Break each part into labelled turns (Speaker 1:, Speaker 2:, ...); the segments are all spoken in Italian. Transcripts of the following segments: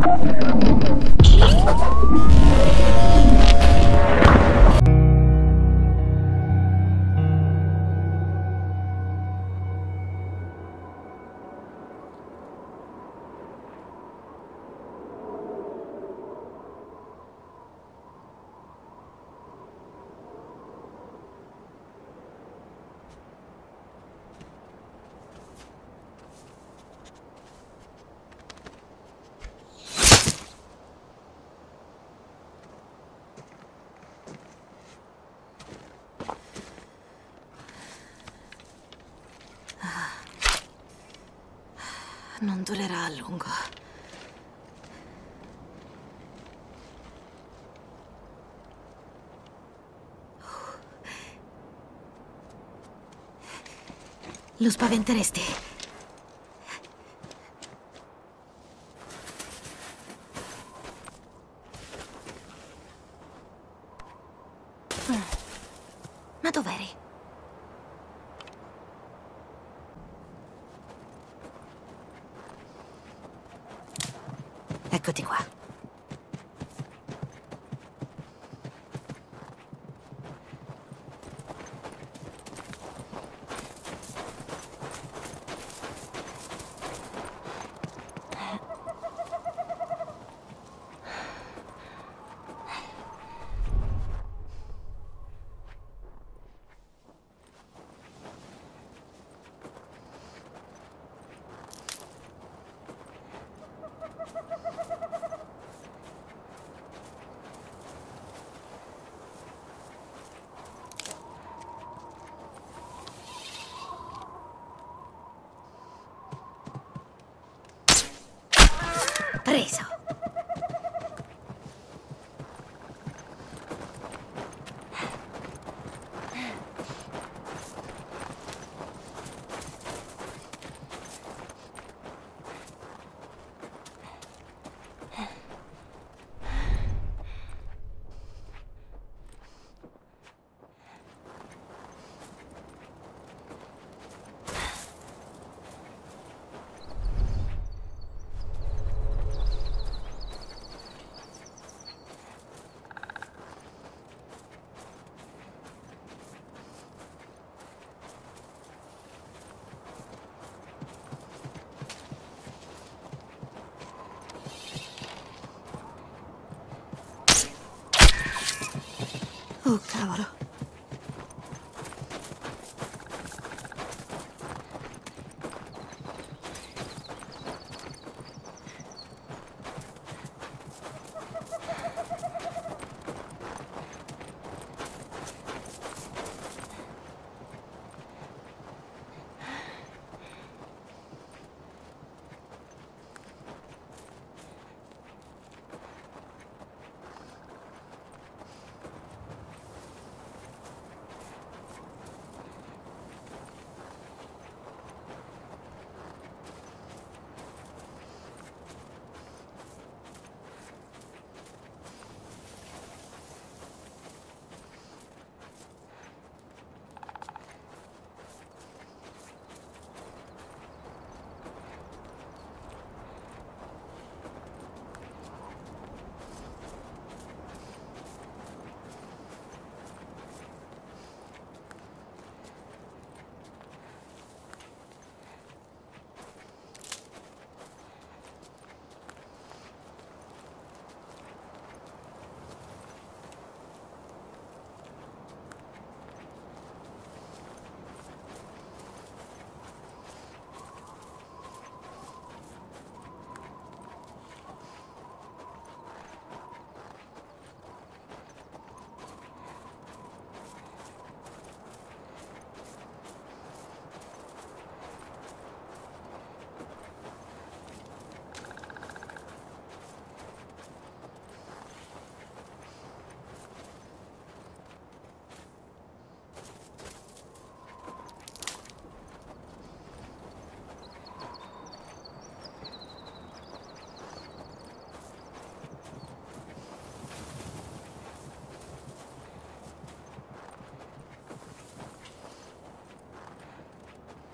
Speaker 1: Non durerà a lungo. Lo spaventeresti? Ma dov'eri? Eccoti qua. Preso. Oh, cavolo.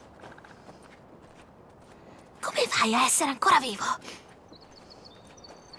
Speaker 1: Come fai a essere ancora vivo?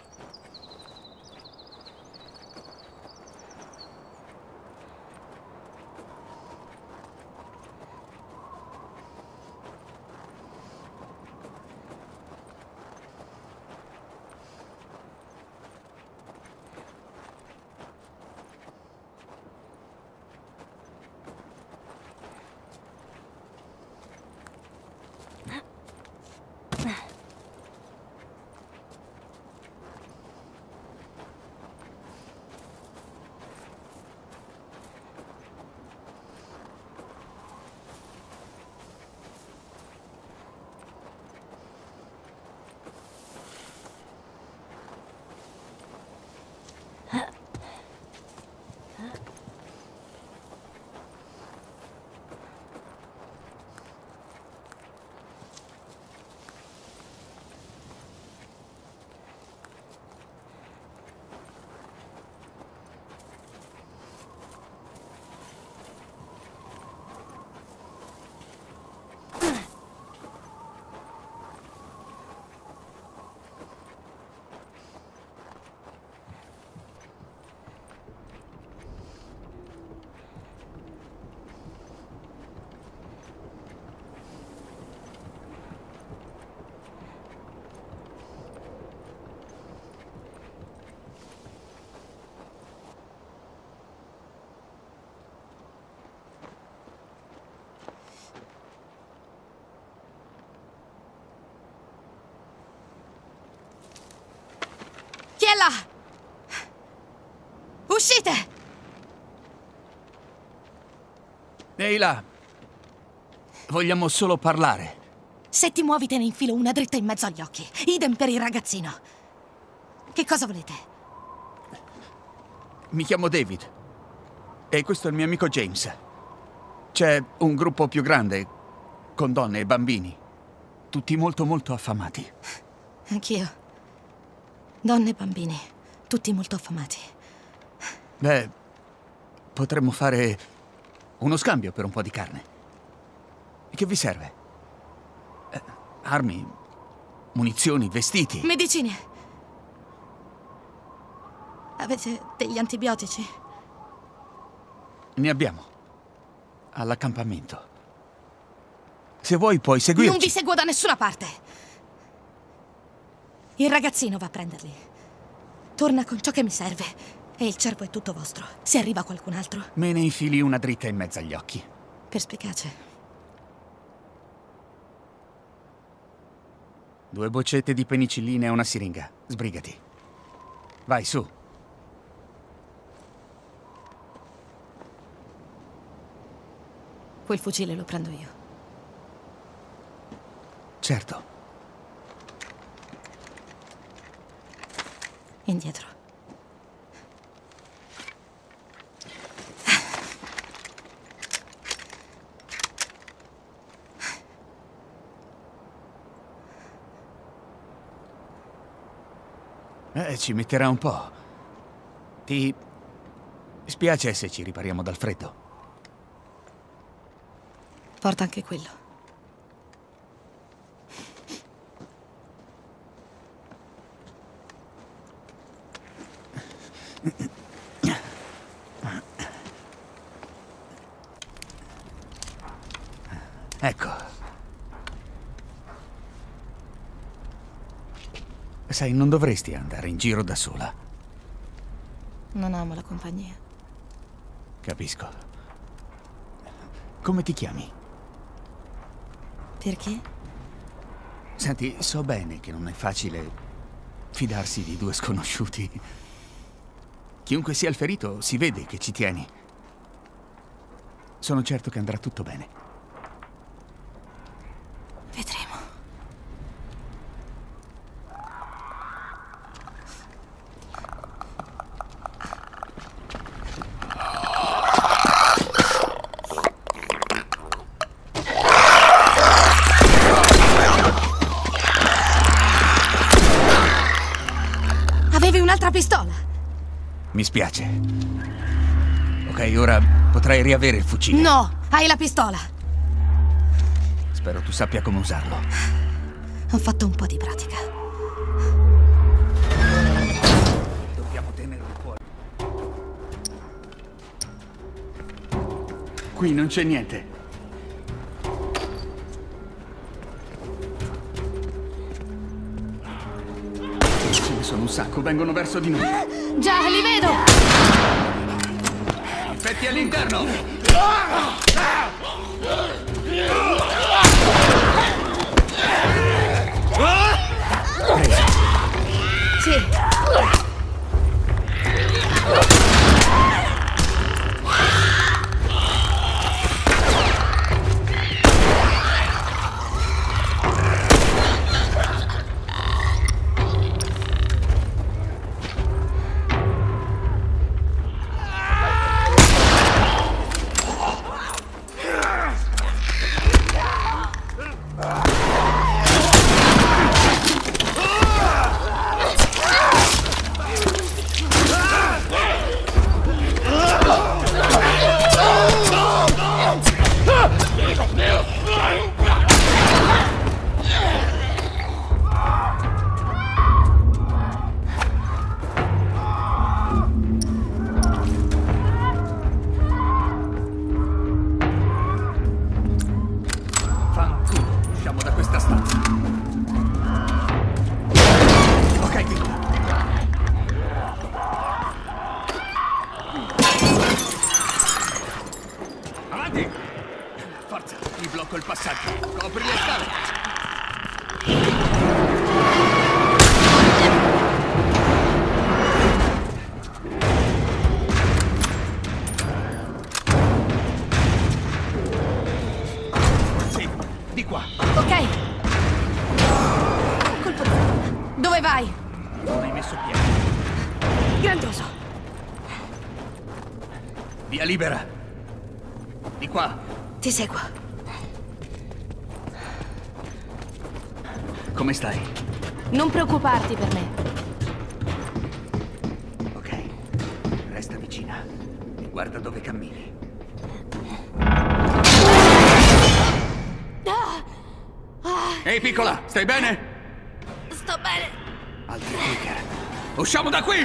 Speaker 1: è là! Uscite!
Speaker 2: Ehi là! Vogliamo solo parlare.
Speaker 1: Se ti muovi te ne infilo una dritta in mezzo agli occhi. Idem per il ragazzino. Che cosa volete?
Speaker 2: Mi chiamo David. E questo è il mio amico James. C'è un gruppo più grande, con donne e bambini. Tutti molto molto affamati.
Speaker 1: Anch'io. Donne e bambini. Tutti molto affamati.
Speaker 2: Beh, potremmo fare uno scambio per un po' di carne. Che vi serve? Armi, munizioni, vestiti.
Speaker 1: Medicine. Avete degli antibiotici?
Speaker 2: Ne abbiamo. All'accampamento. Se vuoi puoi seguirci.
Speaker 1: Non vi seguo da nessuna parte. Il ragazzino va a prenderli. Torna con ciò che mi serve e il cervo è tutto vostro. Se arriva qualcun altro.
Speaker 2: Me ne infili una dritta in mezzo agli occhi.
Speaker 1: Perspicace.
Speaker 2: 2 boccette di penicillina e una siringa. Sbrigati. Vai, su.
Speaker 1: Quel fucile lo prendo io.
Speaker 2: Certo.
Speaker 1: Indietro.
Speaker 2: Ci metterà un po'. Ti spiace se ci ripariamo dal freddo?
Speaker 1: Porta anche quello.
Speaker 2: Ecco. Sai, non dovresti andare in giro da sola.
Speaker 1: Non amo la compagnia.
Speaker 2: Capisco. Come ti chiami?
Speaker 1: Perché?
Speaker 2: Senti, so bene che non è facile fidarsi di 2 sconosciuti. Chiunque sia il ferito, si vede che ci tieni. Sono certo che andrà tutto bene.
Speaker 1: Vedremo. Avevi un'altra pistola?
Speaker 2: Mi spiace. Ok, ora potrai riavere il fucile.
Speaker 1: No, hai la pistola.
Speaker 2: Spero tu sappia come usarlo.
Speaker 1: Ho fatto un po' di pratica.
Speaker 2: Dobbiamo tenerlo fuori. Qui non c'è niente. Ce ne sono un sacco, vengono verso di noi.
Speaker 1: Già, li vedo!
Speaker 2: Infetti all'interno! Preso.
Speaker 1: Sì.
Speaker 2: messo piede.
Speaker 1: Grandioso.
Speaker 2: Via libera. Di qua.
Speaker 1: Ti seguo.
Speaker 2: Come stai?
Speaker 1: Non preoccuparti per me.
Speaker 2: Ok. Resta vicina. E guarda dove cammini. Ehi, piccola, stai bene?
Speaker 1: Sto bene.
Speaker 2: Altri clicker. Usciamo da qui!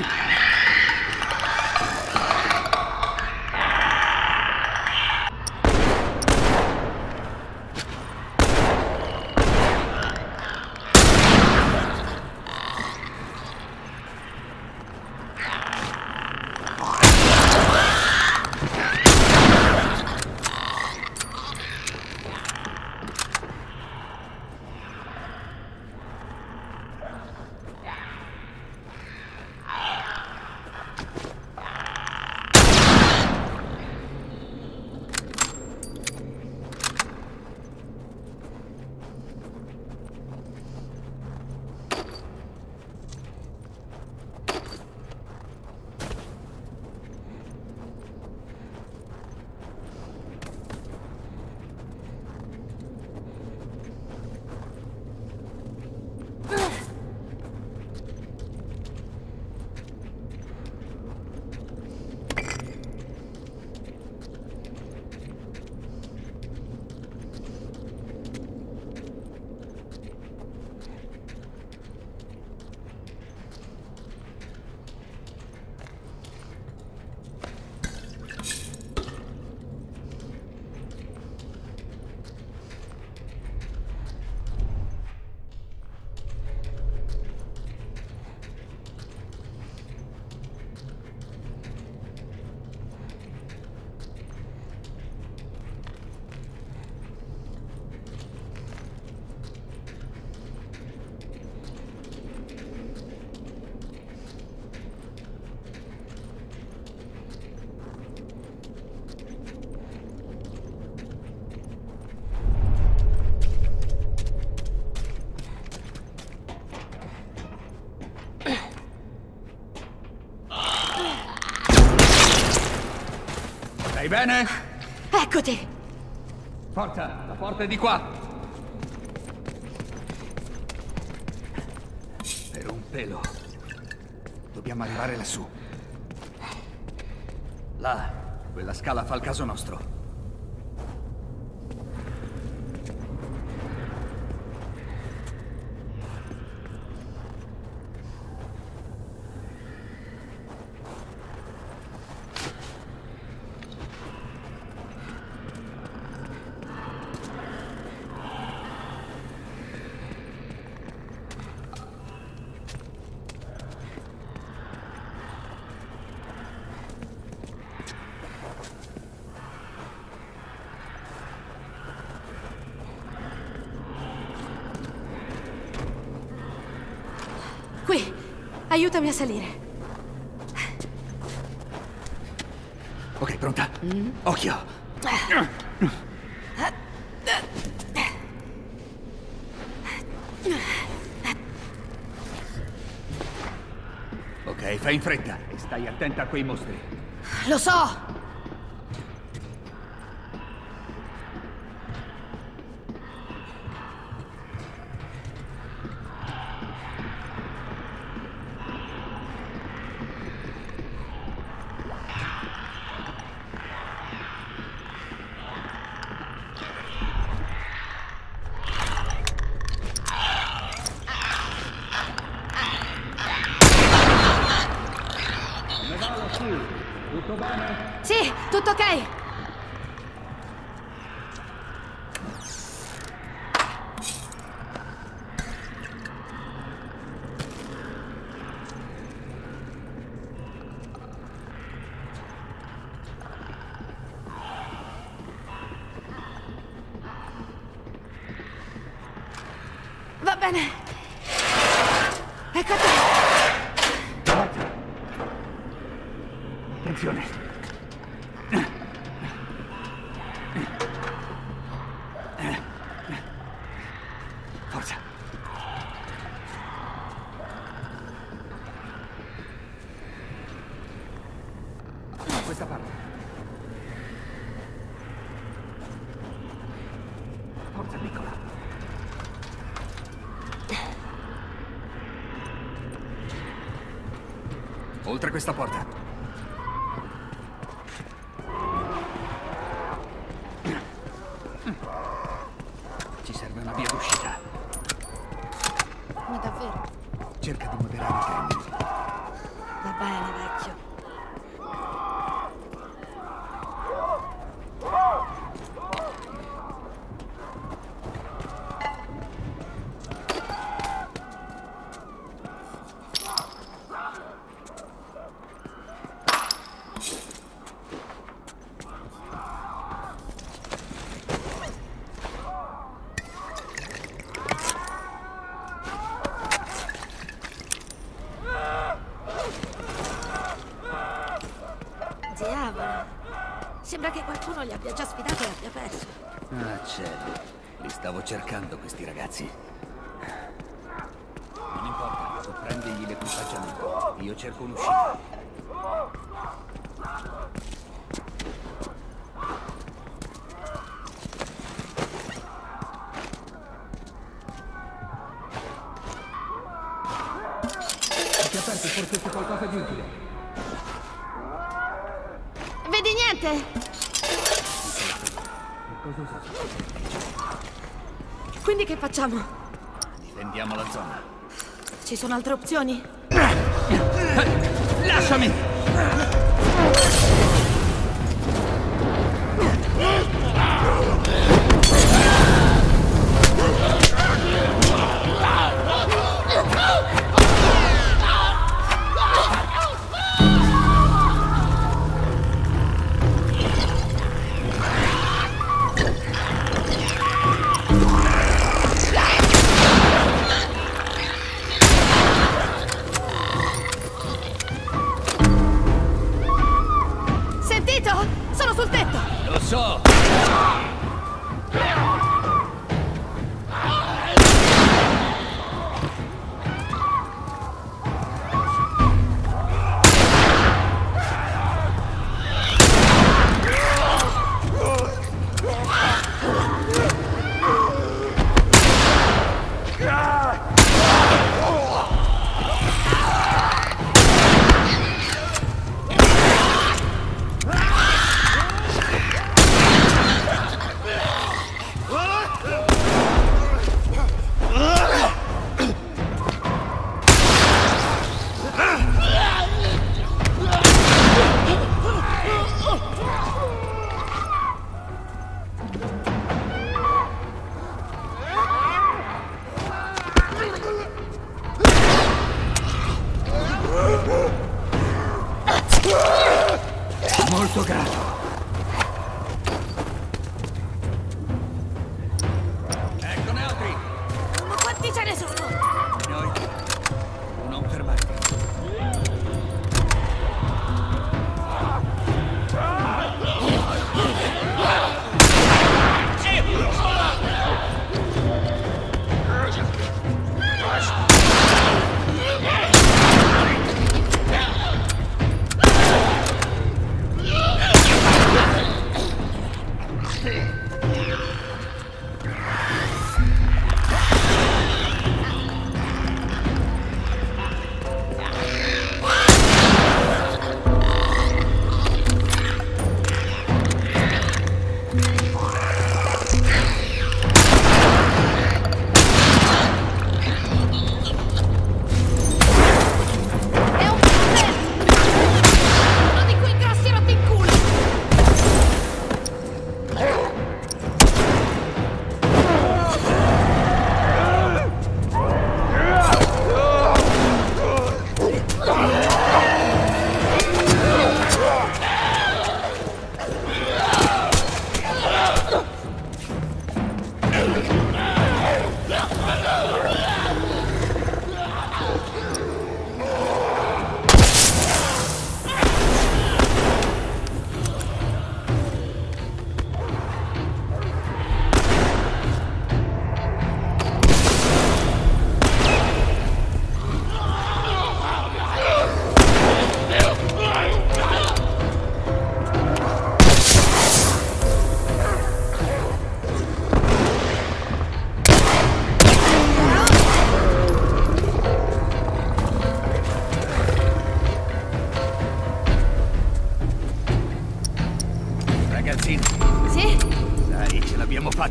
Speaker 2: Stai bene?
Speaker 1: Eccoti.
Speaker 2: Forza, la porta è di qua. Per un pelo. Dobbiamo arrivare lassù. Là, quella scala fa il caso nostro.
Speaker 1: Qui, aiutami a salire.
Speaker 2: Ok, pronta? Occhio. Ok, fai in fretta e stai attenta a quei mostri.
Speaker 1: Lo so.
Speaker 2: Tutto bene?
Speaker 1: Sì, tutto ok. Va bene. Ecco te.
Speaker 2: Attenzione. Forza. questa parte. Forza, piccola. Oltre questa porta. Ci serve una via d'uscita.
Speaker 1: Ma davvero?
Speaker 2: Cerca di moderare i tempi.
Speaker 1: Va bene, vecchio. Diavolo. Sembra che qualcuno li abbia già sfidati e abbia perso.
Speaker 2: Ah, cielo. Li stavo cercando, questi ragazzi. Non importa, tu prendigli l'equipaggiamento. Io cerco un'uscita. Ti aperto, forse c'è qualcosa di utile.
Speaker 1: Vedi niente?
Speaker 2: Cosa usate?
Speaker 1: Quindi che facciamo?
Speaker 2: Difendiamo la zona.
Speaker 1: Ci sono altre opzioni?
Speaker 2: Lasciami!
Speaker 1: Sentito? Sono sul tetto!
Speaker 2: Lo so! Molto grato. Eccone altri.
Speaker 1: Ma quanti ce ne sono?
Speaker 2: Noi. Non fermarti.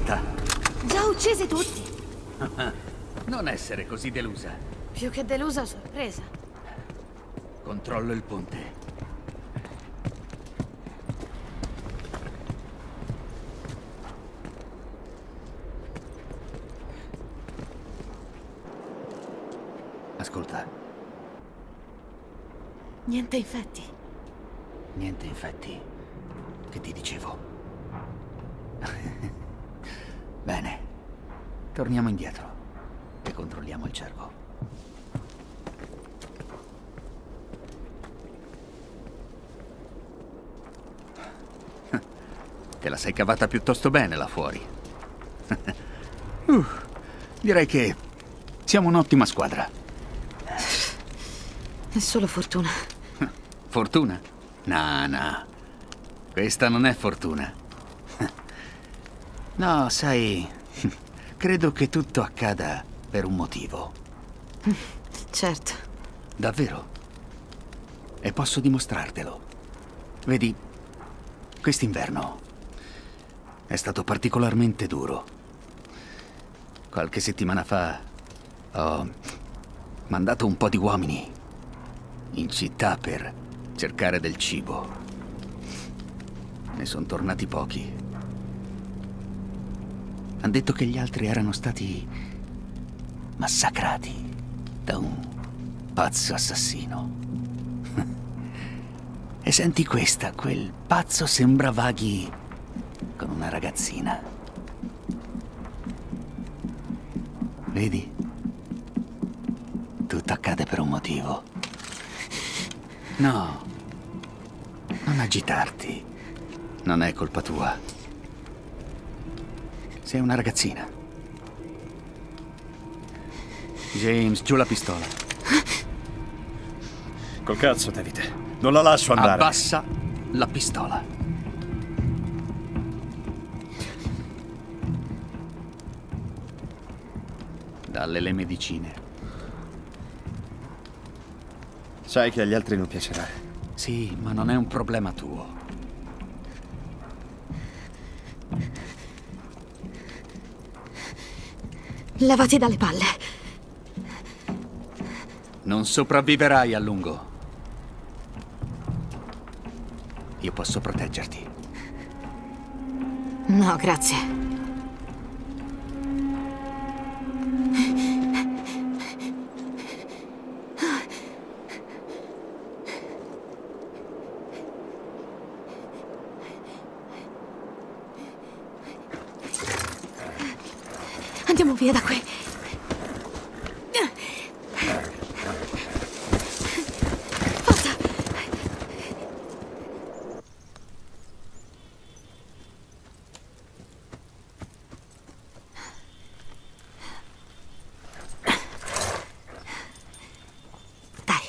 Speaker 2: fatta.
Speaker 1: Già uccisi tutti.
Speaker 2: Non essere così delusa.
Speaker 1: Più che delusa, sorpresa.
Speaker 2: Controllo il ponte. Ascolta,
Speaker 1: Niente infetti.
Speaker 2: niente infetti. Che ti dicevo? Bene, torniamo indietro e controlliamo il cervo. Te la sei cavata piuttosto bene là fuori. Direi che siamo un'ottima squadra.
Speaker 1: È solo fortuna.
Speaker 2: Fortuna? No, no. Questa non è fortuna. No, sai, credo che tutto accada per un motivo.
Speaker 1: Certo.
Speaker 2: Davvero. E posso dimostrartelo. Vedi, quest'inverno è stato particolarmente duro. Qualche settimana fa ho mandato un po' di uomini in città per cercare del cibo. Ne sono tornati pochi. Han detto che gli altri erano stati massacrati da un pazzo assassino. E senti questa, quel pazzo sembra vaghi con una ragazzina. Vedi? Tutto accade per un motivo. No, non agitarti. Non è colpa tua. Sei una ragazzina. James, giù la pistola.
Speaker 3: Col cazzo, David. Non la lascio andare.
Speaker 2: Abbassa la pistola. Dalle le medicine.
Speaker 3: Sai che agli altri non piacerà.
Speaker 2: Sì, ma non è un problema tuo.
Speaker 1: Levati dalle palle.
Speaker 2: Non sopravviverai a lungo. Io posso proteggerti.
Speaker 1: No, grazie. Andiamo via da qui. Forza! Dai.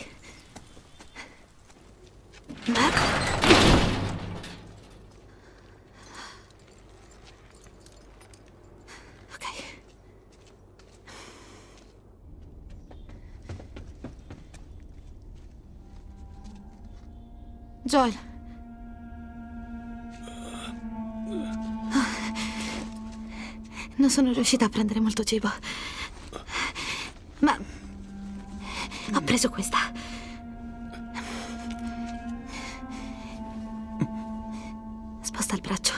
Speaker 1: Ok. Joel. Non sono riuscita a prendere molto cibo. Ma ho preso questa. Sposta il braccio.